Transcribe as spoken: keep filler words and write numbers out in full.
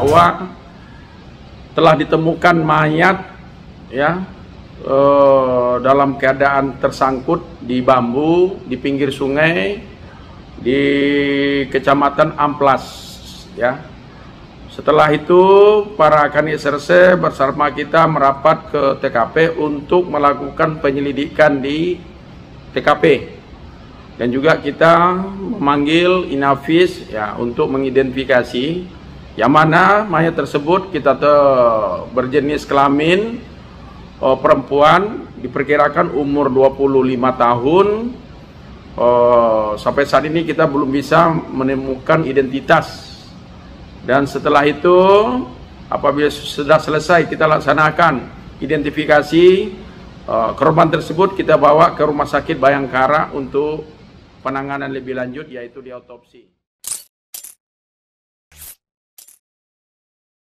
bahwa telah ditemukan mayat ya eh, dalam keadaan tersangkut di bambu di pinggir sungai di Kecamatan Amplas ya. Setelah itu para Kanit Serse bersama kita merapat ke T K P untuk melakukan penyelidikan di T K P. Dan juga kita memanggil Inafis ya untuk mengidentifikasi yang mana mayat tersebut kita berjenis kelamin oh, perempuan, diperkirakan umur dua puluh lima tahun. Oh, sampai saat ini kita belum bisa menemukan identitas. Dan setelah itu apabila sudah selesai kita laksanakan identifikasi oh, korban tersebut, kita bawa ke Rumah Sakit Bayangkara untuk penanganan lebih lanjut, yaitu diautopsi.